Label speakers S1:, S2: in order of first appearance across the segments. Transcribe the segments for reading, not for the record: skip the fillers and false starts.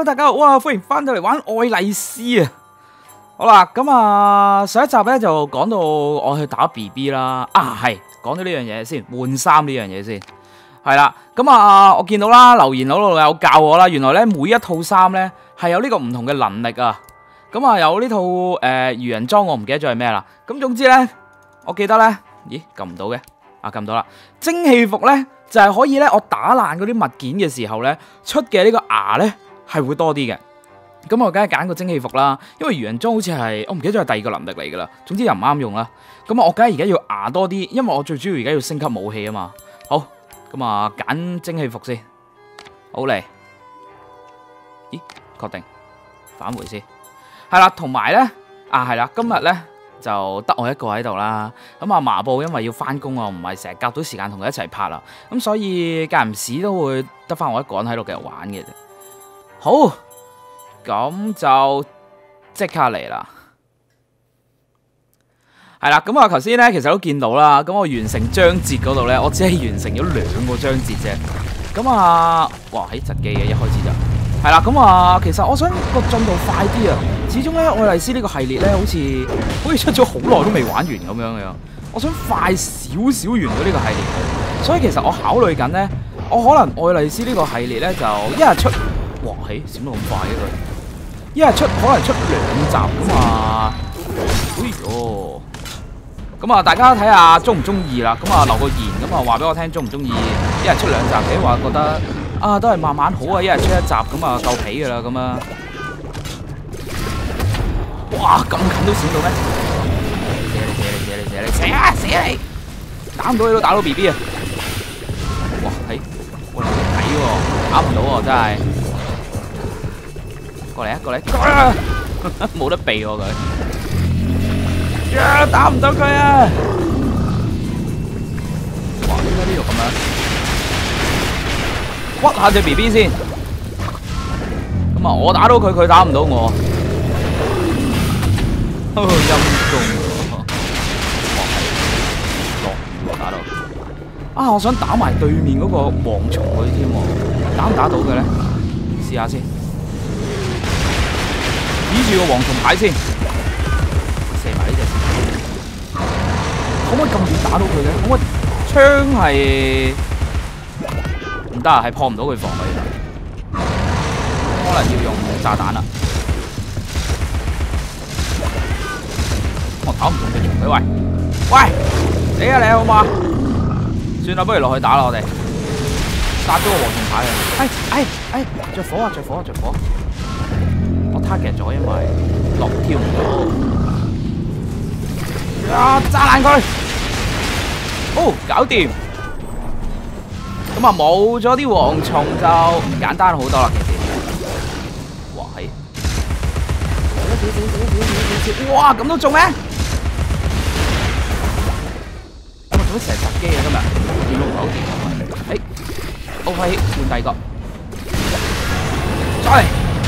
S1: Hello， 大家好，哇，歡迎翻到嚟玩愛麗絲啊！好啦，咁啊，上一集咧就講到我去打 BB 啦，係講到呢樣嘢先，換衫呢樣嘢先，係啦，咁啊，我見到啦，留言嗰度有教我啦，原來咧每一套衫咧係有呢個唔同嘅能力啊，咁啊有呢套魚人裝我唔記得咗係咩啦，咁總之咧，我記得咧，咦，撳唔到嘅，撳到啦，蒸汽服咧。就係可以咧，我打爛嗰啲物件嘅時候咧，出嘅呢個牙咧係會多啲嘅。咁我梗係揀個蒸汽服啦，因為魚人裝好似係我唔記得咗係第二個能力嚟噶啦。總之又唔啱用啦。咁我梗係而家要牙多啲，因為我最主要而家要升級武器啊嘛。好，咁啊揀蒸汽服先。好嚟，咦？確定返回先。係啦，同埋咧係啦，今日咧。就得我一個喺度啦，咁啊麻布因為要翻工啊，唔係成日夾到時間同佢一齊拍啦，咁所以間唔時都會得翻我一個人喺度繼續玩嘅啫。好，咁就即刻嚟啦。係啦，咁啊頭先咧其實都見到啦，咁我完成章節嗰度咧，我只係完成咗2個章節啫。咁啊，哇喺窒機嘅一開始就。係啦，咁啊，其實我想個進度快啲啊！始終咧，愛麗絲呢個系列咧，好似出咗好耐都未玩完咁樣嘅。我想快少少完咗呢個系列，所以其實我考慮緊咧，我可能愛麗絲呢個系列咧就一日出，哇，閃到咁快嘅佢，一日出可能出2集咁啊！哎呦，咁啊，大家睇下中唔中意啦？咁啊，留個言咁啊，話俾我聽中唔中意一日出2集嘅話，覺得。都係慢慢好啊！一日出1集咁啊，夠皮噶啦咁啊！哇，咁近都閃到咩？死啊！死你！打唔到你都打到 BB 啊！哇，我睇喎，打唔到喎，真係。過嚟啊！過嚟！冇得避喎佢。打唔到佢啊！哇！點解呢度咁樣？屈下隻 BB 先，咁啊我打到佢，佢打唔到我，陰公，落雨喎打到，我想打埋對面嗰個蝗蟲嗰啲添喎，打唔打到嘅咧？試下先，倚住個蝗蟲牌先，射埋呢隻，可唔可以咁遠打到佢嘅？可唔可以槍係？唔得係破唔到佢防嘅，可能要用炸彈啦。我打唔中隻蟲佢，喂，死啊你好嘛？算啦，不如落去打啦，我哋殺咗個蝗蟲牌啊！着火啊！着火！我 target 咗，因為跳唔到。炸爛佢！哦，搞掂。咁啊冇咗啲蝗蟲就簡單好多啦，其實。哇哇咁都中咩？我做乜成日窒機啊今日？電腦唔好掂。OK，換第二個。再嚟。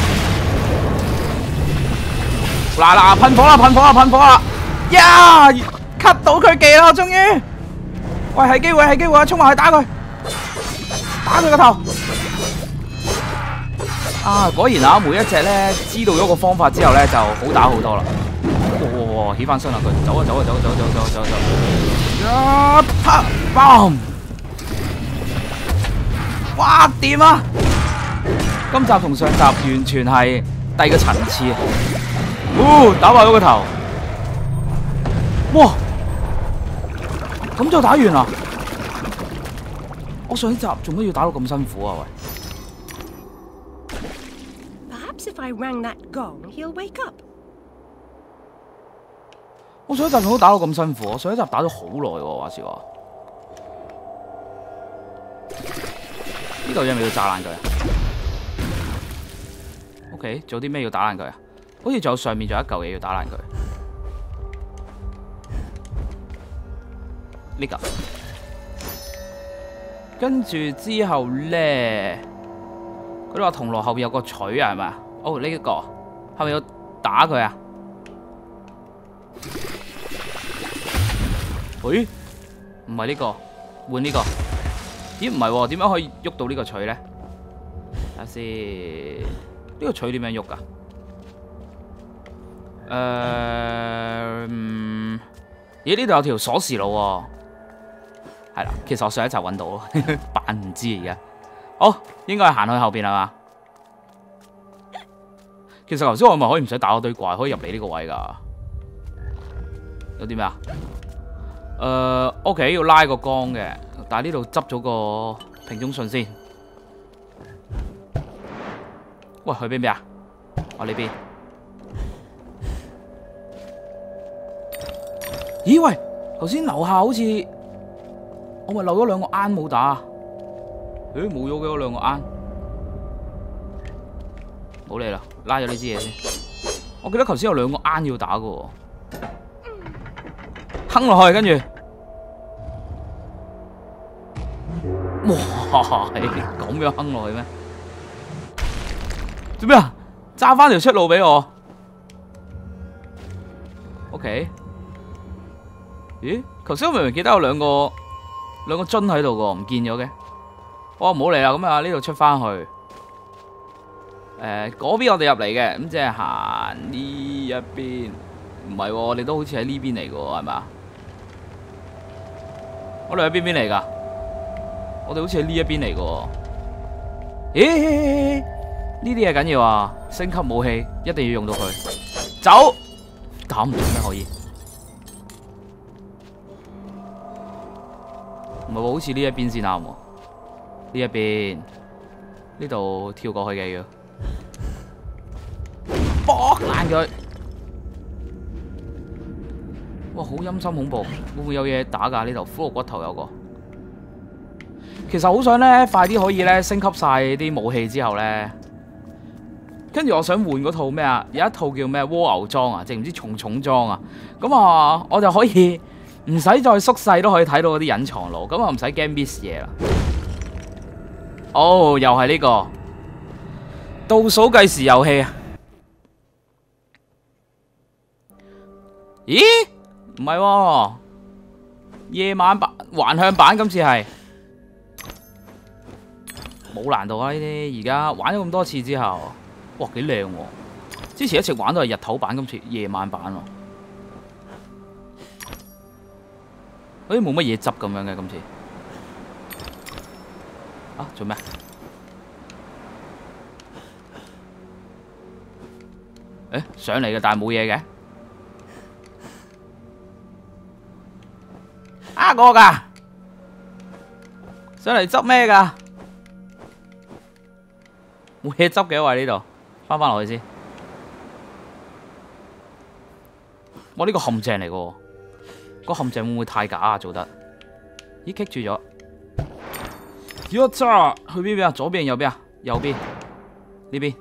S1: 嗱，噴火啦！呀 ，cut 到佢技啦，終於。喂，係機會啊！衝埋去打佢。打佢個頭！果然啊，每一隻咧知道咗個方法之後咧就好打好多啦。哇，起翻身啦佢，走！啪 ，boom！ 哇，掂啊！今集同上集完全係第二個層次啊！打爆咗個頭！哇，咁就打完啦！我上一集做乜要打到咁辛苦啊？喂
S2: Perhaps if I rang that gong, he'll wake up.
S1: 我上一集仲都打到咁辛苦，我上一集打咗好耐喎，話時話。呢嚿嘢咪要炸爛佢啊 ？OK， 做啲咩要打爛佢啊？好似仲有上面仲有一嚿嘢要打爛佢。呢嚿。跟住之後咧，佢哋話銅鑼後邊有個錘啊，係咪啊？哦，呢一個係咪要打佢啊？誒，唔係呢個，換呢個。咦，唔係喎，點樣可以喐到呢個錘咧？睇下先，呢個錘點樣喐㗎？咦？呢度有條鎖匙路喎。係啦，其實我上一集揾到，扮唔知而家。好，應該係行去後邊係嘛？其實頭先我咪可以唔使打嗰堆怪，可以入嚟呢個位㗎。有啲咩啊？OK， 要拉個缸嘅，但係呢度執咗個瓶中信先。喂，去邊邊啊？我呢邊。咦喂，頭先樓下好似我咪漏咗兩個罌冇打。誒，冇咗嘅嗰兩個罌。冇理啦，拉咗呢支嘢先。我記得頭先有兩個罌要打嘅喎。坑落去，跟住，哇！咁樣坑落去咩？做咩啊？揸翻條出路俾我。OK。咦？頭先我明明記得有兩個樽喺度嘅，唔見咗嘅。我唔好嚟啦，咁啊呢度出翻去。嗰邊我哋入嚟嘅，咁即係行呢一邊。唔係喎，我哋都好似喺呢邊嚟嘅喎，係咪啊？我哋喺邊邊嚟噶？我哋好似喺呢一邊嚟嘅。咦？呢啲嘢緊要啊！升級武器一定要用到佢。走，打唔中咩可以？唔係喎，好似呢一邊先啱喎。呢一邊，呢度跳過去嘅要。搏爛佢！哇，好陰森恐怖，會唔會有嘢打㗎？呢度骷髏骨頭有個。其實好想咧，快啲可以咧升級晒啲武器之後咧，跟住我想換嗰套咩啊？有一套叫咩蝸牛裝啊，定唔知重裝啊？咁啊，我就可以唔使再縮細都可以睇到嗰啲隱藏路，咁啊唔使驚 miss 嘢啦。哦，又係呢個倒數計時遊戲啊！咦？唔係喎，夜晚版橫向版今次係冇難度啊！呢啲而家玩咗咁多次之後，哇幾靚喎！之前一直玩都係日頭版，今次夜晚版喎，好似冇乜嘢執咁樣嘅今次。啊，做咩？誒，上嚟嘅，但係冇嘢嘅。我㗎，上嚟執咩㗎？冇嘢執嘅喎，呢度翻落去先。我呢個陷阱嚟嘅，個陷阱會唔會太假啊？做得？咦，棘住咗。一揸去邊邊啊？左邊右邊啊？右邊呢邊。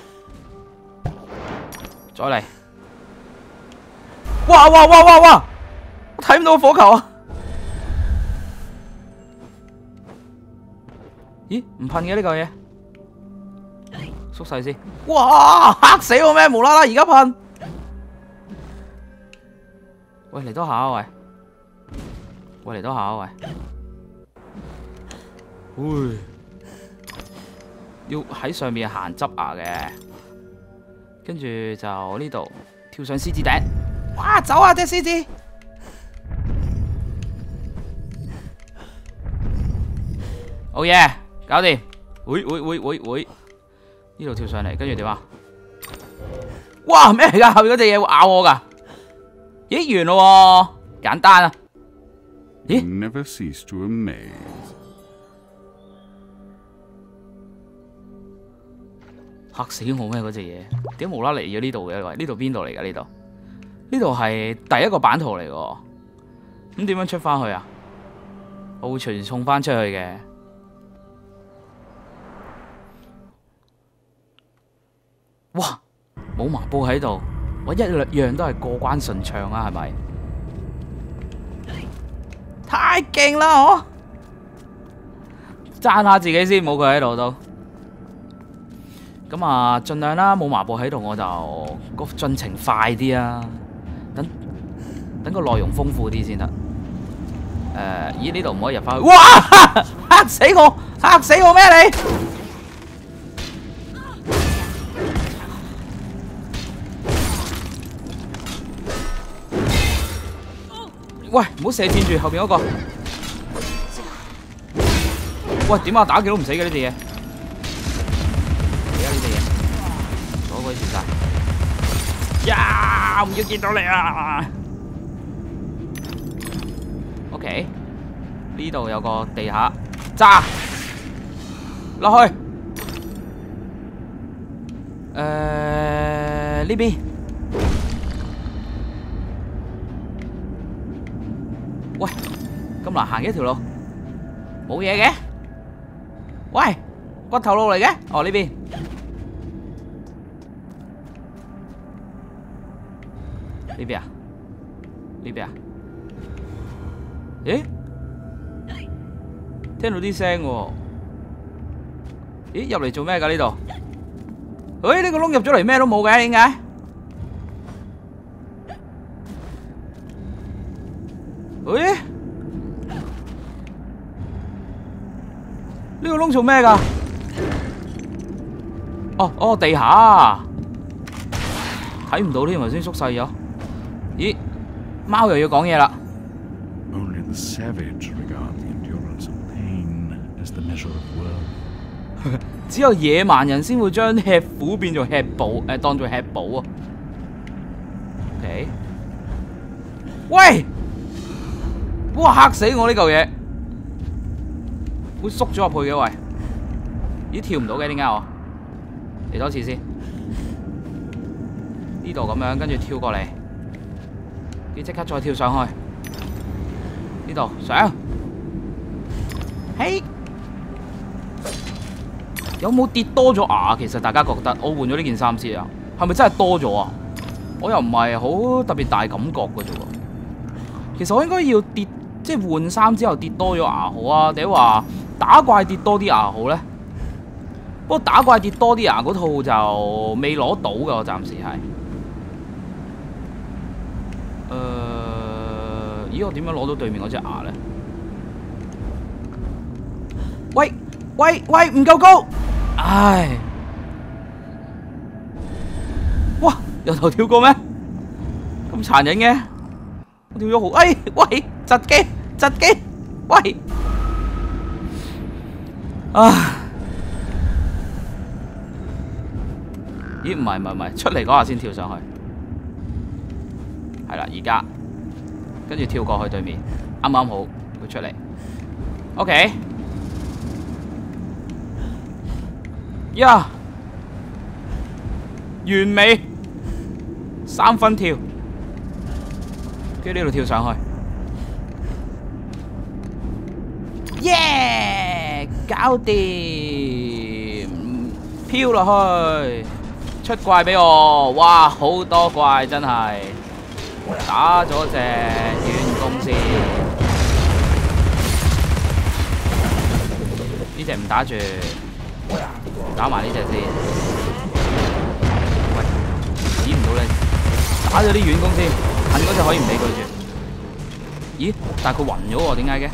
S1: 再嚟。哇！我睇唔到火球啊！咦，唔噴嘅呢個嘢，縮細先。哇，嚇死我咩？無啦啦而家噴。喂，嚟多下啊喂！喂，嚟多下啊喂！喂，要喺上面行執牙嘅，跟住就呢度跳上獅子頂。哇，走啊隻獅子！好嘢！搞掂！喂！呢度跳上嚟，跟住點啊？哇！咩嚟噶？後邊嗰隻嘢會咬我噶？咦，完咯喎，簡單啊！咦？
S3: Never cease to amaze.
S1: 嚇死我咩？嗰隻嘢點無啦嚟咗呢度嘅？喂，呢度邊度嚟噶？呢度係第一個版圖嚟嘅。咁點樣出翻去啊？我會傳送翻出去嘅。哇！冇麻布喺度，我一樣都係過關順暢啊，係咪？太勁啦！我讚下自己先，冇佢喺度都。咁啊，盡量啦，冇麻布喺度我就個進程快啲啊，等個內容豐富啲先得。咦？呢度唔可以入翻去。哇！嚇死我！嚇死我咩你？ 喂，唔好射箭住後邊嗰個。喂，點啊？打幾都唔死嘅呢隻嘢。死啊！呢隻嘢，阻鬼住晒。呀！唔要見到你啊 ！OK， 呢度有個地下炸落去。呢邊。喂，咁難行嘅一條路，冇嘢嘅。喂，骨頭路嚟嘅。哦，呢邊。呢邊啊？呢邊啊？咦？聽到啲聲喎。咦？入嚟做咩㗎呢度？誒，呢個窿入咗嚟咩都冇嘅，點解？誒？呢個窿做咩㗎？哦，地下睇唔到添，頭先縮細咗。咦？貓又要講嘢啦。
S3: Only the savage regard the endurance of pain as the measure of worth.
S1: 只有野蠻人先會將吃苦變做吃補，當做吃補啊。OK， 喂！哇！嚇死我呢嚿嘢，會縮咗入去嘅喂。咦？跳唔到嘅，點解我？嚟多次先。呢度咁樣，跟住跳過嚟，你即刻再跳上去。呢度上，嘿！有冇跌多咗牙？其實大家覺得我換咗呢件衫先啊，係咪真係多咗啊？我又唔係好特別大感覺嘅啫喎。其實我應該要跌，即係換衫之後跌多咗牙好啊，定係話打怪跌多啲牙好咧？不過打怪跌多啲牙嗰套就未攞到嘅，我暫時係。咦？我點樣攞到對面嗰隻牙咧？喂，唔夠高！唉，哇！由頭跳過咩？咁殘忍嘅，我跳咗好，喂，窒機，喂，咦？唔係，出嚟嗰下先跳上去，係啦，而家跟住跳過去對面，啱啱好會出嚟 ，OK。呀！完美，3分跳，跟住呢度跳上去，耶！搞掂，飄落去，出怪俾我，哇！好多怪真係，打咗隻遠攻先，呢隻唔打住。打埋呢隻先，喂，指唔到你，打咗啲遠攻先，近嗰隻可以唔理佢住。咦？但係佢暈咗喎，點解嘅？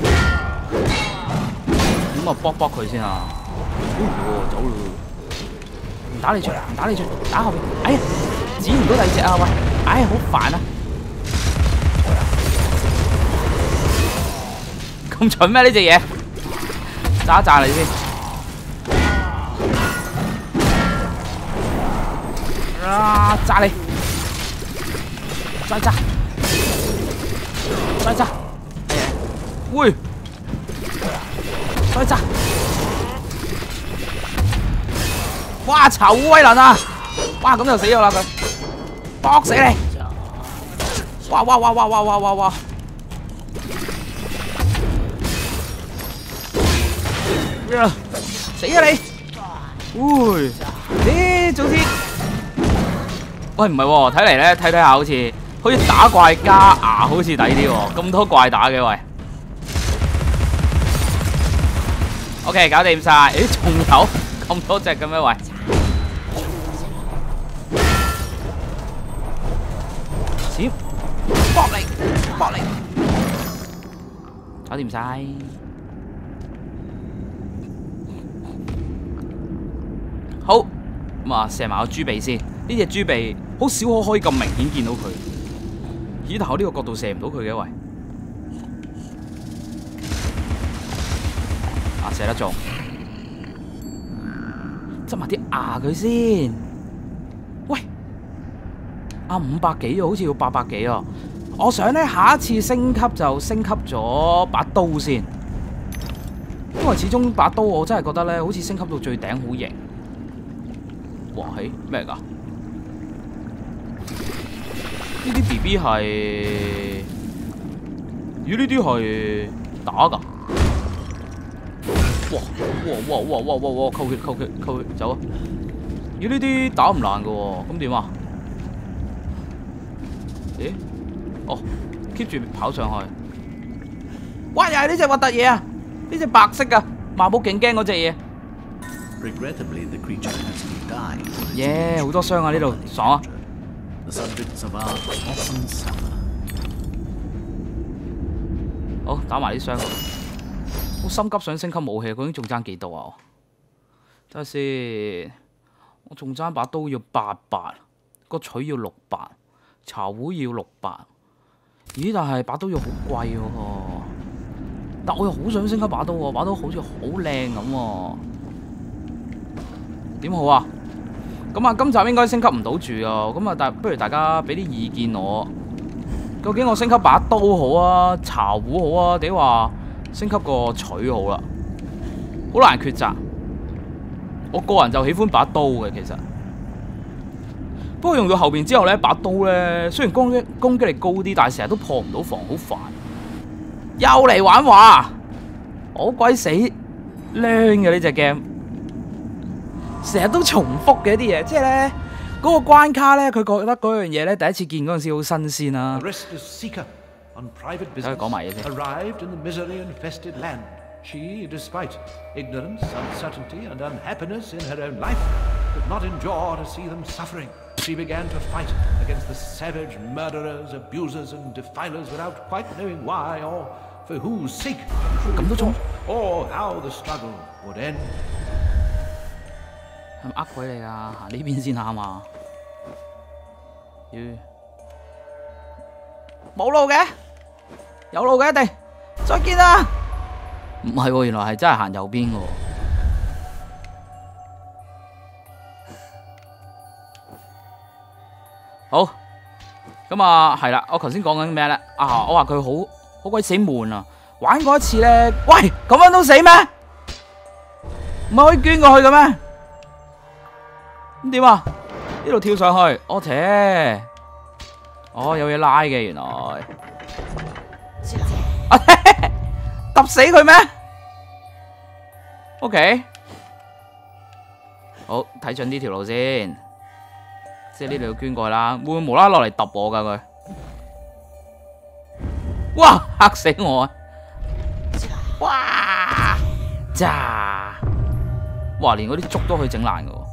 S1: 咁啊，搏佢先啊！走咯，唔打你住，打後邊。哎呀，指唔到第二隻啊！喂，哎呀，好煩啊！咁蠢咩呢隻嘢？炸一炸你先。炸你！再炸！喂！再炸！哇！炒烏威能啊！哇！咁就死咗啦佢，搏死你！哇！死啊你！喂！咦？早知。喂，唔係喎，睇嚟咧，睇下好似打怪加牙好似抵啲喎，咁多怪打嘅喂。OK， 搞掂晒。咦，仲有咁多隻嘅咩喂？閃，搏你，搞掂晒。好，咁啊，射埋個豬鼻先。呢隻豬鼻好少可以咁明顯見到佢，咦？但係我呢個角度射唔到佢嘅喂。 射得中。執埋啲牙佢先。喂，500幾啊，好似要800幾啊！我想咧下一次升級就升級咗把刀先，因為始終把刀我真係覺得咧，好似升級到最頂好型。哇，係咩嚟㗎？呢啲 BB 係，咦？呢啲係打㗎？哇！扣血，走啊！咦？呢啲打唔爛㗎喎，咁點啊？咦？哦 ，keep 住跑上去。哇！又係呢隻核突嘢啊！呢隻白色㗎，麻木勁驚嗰隻嘢。
S4: Regrettably, the creature has to die.
S1: 耶！好多傷啊！呢度爽啊！
S4: The subjects of art often suffer.
S1: 好，打埋啲傷。好心急想升級武器，究竟仲爭幾多啊？睇下先，我仲爭把刀要800，個錘要600，茶壺要600。咦？但係把刀要好貴喎，但我又好想升級把刀喎，把刀好似好靚咁喎。點好啊？咁啊，今集應該升級唔到住啊。咁啊，不如大家俾啲意見我，究竟我升級把刀好啊，茶壺好啊，定話升級個錘好啦？好難抉擇。我個人就喜歡把刀嘅，其實。不過用到後邊之後呢，把刀呢，雖然攻擊力高啲，但係成日都破唔到防，好煩。又嚟玩話，好鬼死靚嘅呢隻 game。成日都重複嘅啲嘢，即係咧嗰個關卡咧，佢覺得嗰樣嘢咧第一次見嗰陣時好新鮮啦。睇佢講埋嘢先。
S5: Arrived in the misery-infested land, she, despite ignorance, uncertainty, and unhappiness in her own life, could not endure to see them suffering. She began to fight against the savage murderers, abusers, and defilers without quite knowing why or for whose sake, or how the struggle would end.
S1: 係咪呃鬼你啊？行呢邊先啱啊！冇路嘅，有路嘅一定。再見啦！唔係喎，原來係真係行右邊嘅喎。好，咁啊係啦，我頭先講緊咩咧？啊，我話佢好鬼死悶啊！玩過一次咧，喂，咁樣都死咩？唔係可以捐過去嘅咩？咁點啊？呢度跳上去，我切！哦，有嘢拉嘅原來。揼死佢咩 ？OK， 好睇準呢條路先，即係呢度要捐過去啦。會唔會無啦啦落嚟揼我㗎佢？哇！嚇死我啊！哇！咋！哇！連嗰啲竹都可以整爛㗎喎。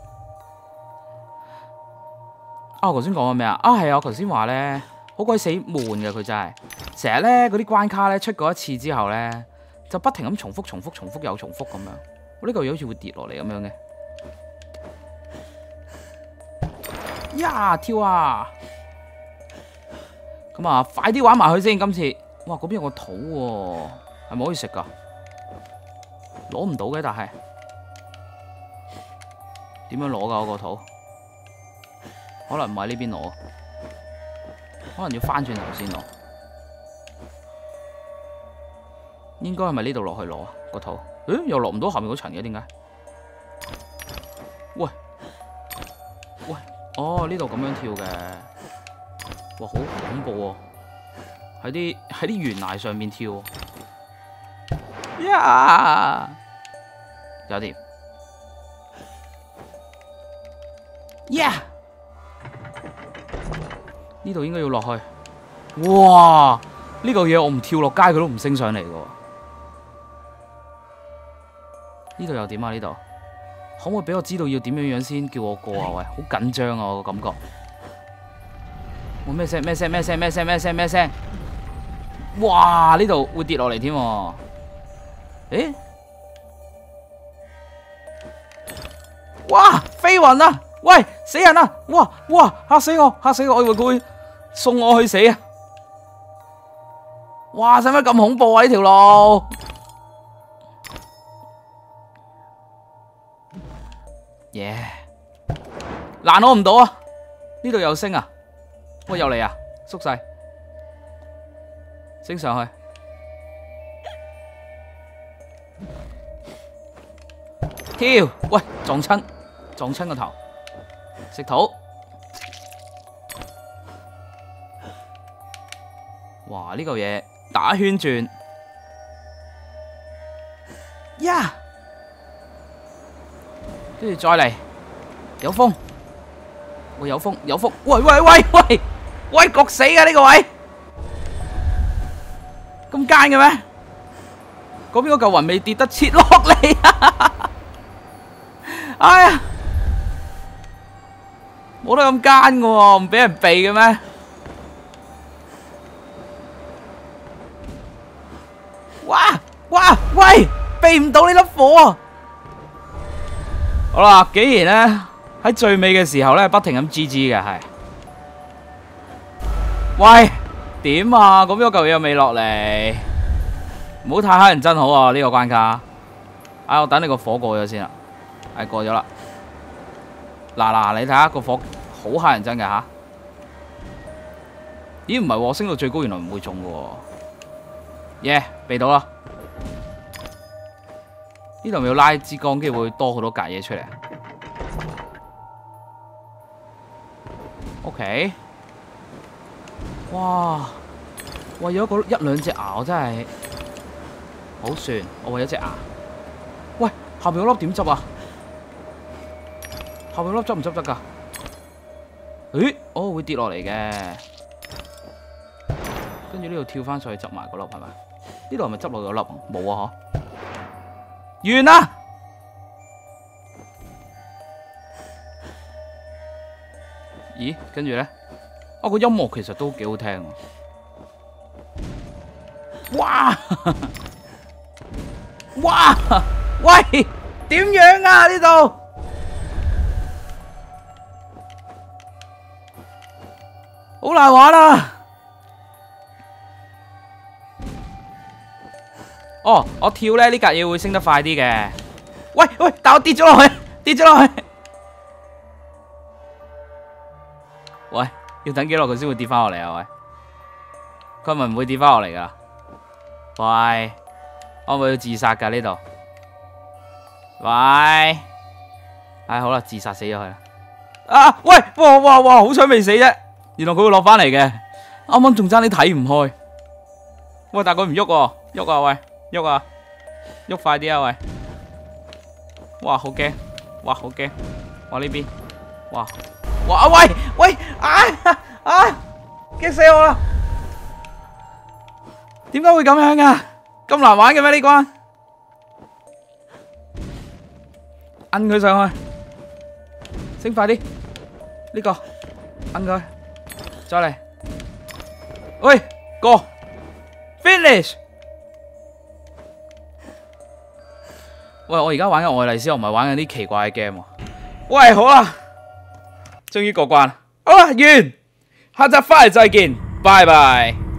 S1: 啊！我頭先講緊咩啊？啊係啊！我頭先話咧，好鬼死悶嘅佢真係，成日咧嗰啲關卡咧出過一次之後咧，就不停咁重複又重複咁樣。我呢嚿嘢好似會跌落嚟咁樣嘅。呀！跳啊！咁啊，快啲玩埋佢先！今次，哇！嗰邊有個肚喎，係咪可以食㗎？攞唔到嘅，但係點樣攞㗎？嗰個肚？可能唔係呢邊攞，可能要翻轉頭先攞。應該係咪呢度落去攞啊？個肚？誒，又落唔到下面嗰層嘅，點解？喂，哦，呢度咁樣跳嘅，哇，好恐怖喎！喺啲懸崖上面跳，呀，搞掂，呀！呢度應該要落去，哇！呢個嘢我唔跳落街佢都唔升上嚟嘅。呢度又點啊？呢度可唔可以俾我知道要點樣先叫我過啊？喂，好緊張啊！我個感覺。我咩聲？咩聲？咩聲？咩聲？咩聲？咩聲？哇！呢度會跌落嚟添喎。誒？哇！飛雲啊！喂，死人啊！哇！嚇死我！嚇死我！我以為佢會送我去死啊！哇！使乜咁恐怖啊？呢條路耶！攔我唔到啊！呢度有升啊！喂，又嚟啊！縮細，升上去。跳！喂，撞親個頭，食土。哇！呢嚿嘢打圈轉，呀！跟住再嚟，有風，喂有風，喂，焗死啊呢個位，咁奸嘅咩？嗰邊嗰嚿雲未跌得切落嚟啊！哎呀，冇得咁奸嘅喎，唔俾人避嘅咩？哇！喂，避唔到呢粒火啊！好啦，竟然咧喺最尾嘅時候咧，不停咁 GG 嘅係。喂，點啊？咁嗰嚿嘢又未落嚟，唔好太乞人憎好啊！呢個關卡，我等你個火過咗先啦。係過咗啦。嗱，你睇下個火好乞人憎嘅吓。咦，唔係喎，升到最高原來唔會中嘅喎。耶，避到啦。呢度咪要拉支杆，跟住會多好多格嘢出嚟。OK， 哇！為咗嗰一兩隻牙，我真係好算。我為咗隻牙。喂，下邊嗰粒點執啊？下邊嗰粒執唔執得㗎？咦？哦，會跌落嚟嘅。跟住呢度跳翻上去執埋嗰粒係咪？呢度係咪執落咗粒？冇啊！嗬。完啦！咦？跟住咧，個音樂其實都幾好聽。哇！哇！喂，點樣啊？呢度好難玩啊！哦，我跳咧呢格嘢會升得快啲嘅。喂，但我跌咗落去，喂，要等幾耐佢先會跌翻落嚟啊？喂，佢係咪唔會跌翻落嚟噶？喂，我咪要自殺噶呢度？喂，好啦，自殺死咗佢啦。啊，喂，哇，好彩未死啫。原來佢會落翻嚟嘅。啱啱仲爭啲睇唔開。喂，但係佢唔喐喎，喐啊喂！喐快啲啊喂！哇，好驚！哇，好驚！哇呢邊！哇！喂！驚死我啦！點解會咁樣噶？咁難玩嘅咩呢關？摁佢上去，升快啲！呢個摁佢，再嚟！喂，過 finish！喂，我而家玩緊愛麗絲，我唔係玩緊啲奇怪嘅 game 喎。喂，好啦，終於過關啦，好啦，完，下集翻嚟再見，拜拜。